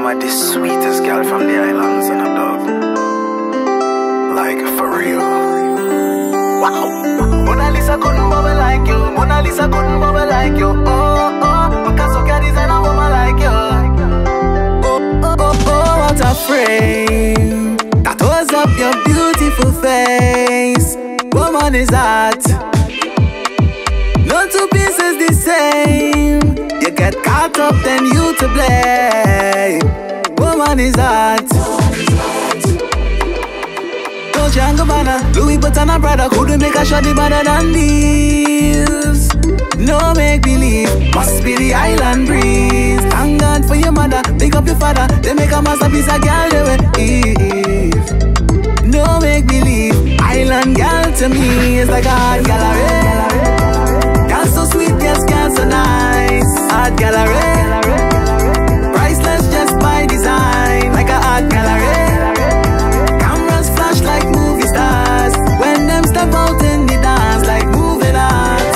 are the sweetest girl from the islands, you know, dog. Like, for real. Wow. Mona Lisa couldn't bubble like you. Mona Lisa couldn't bubble like you. Oh, oh. Picasso can't design a woman like you. Oh, oh, oh, oh, what a frame that holds up your beautiful face. Woman is hot. No two pieces the same. You get caught up, then you to blame. Woman is hot. Dolce and Gabbana, Louis Vuitton and Prada couldn't make a shawty better than these. No make believe, must be the island breeze. Thank God for your mother, pick up your father. They make a masterpiece, a girl they will Eve. No make believe, island girl to me is like a art gallery. Girl so sweet, yes, girl so nice. Art gallery. Priceless just by design, like a art gallery. Cameras flash like movie stars when them step out in the dance like moving art.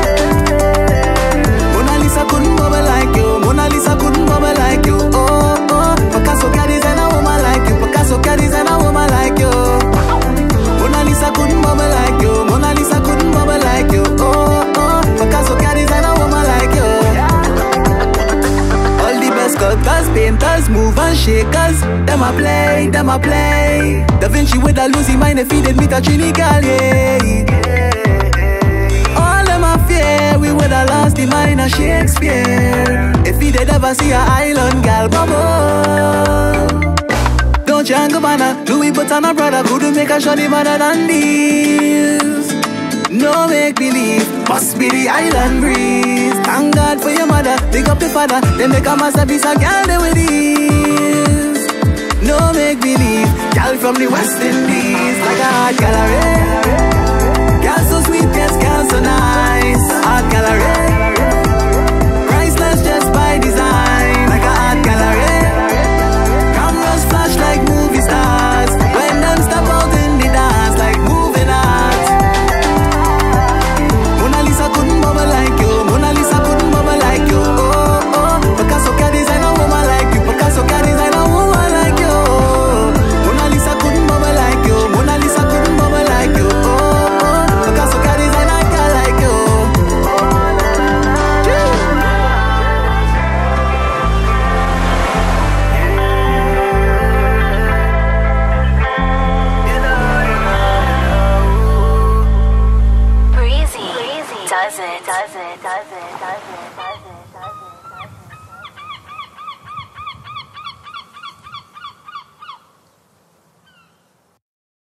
Mona Lisa couldn't bubble like you. Mona Lisa couldn't bubble like you. Oh, oh. Picasso can't design a woman like you. Picasso can't design a woman like you. Mona Lisa couldn't bubble like you. Mona Lisa couldn't bubble like you. Oh, oh. Picasso can't design a woman like you. All the best sculptors, painters, movers, shakers. Them a play, them a play. Da Vinci with a Lucy mind, if he did meet a Trini girl, yeah. All them a fear, we would have lost the mind of Shakespeare if he did ever see a island girl bubble. Dolce and Gabbana, Louis Vuitton and Prada couldn't make a shawty better than these. No make believe, must be the island breeze. Thank God for your mother, pick up your father. They make a masterpiece, a girl they with ease. No make believe, girl from the West Indies, like a art gallery. Girl so sweet, yes, girl so nice. Art gallery.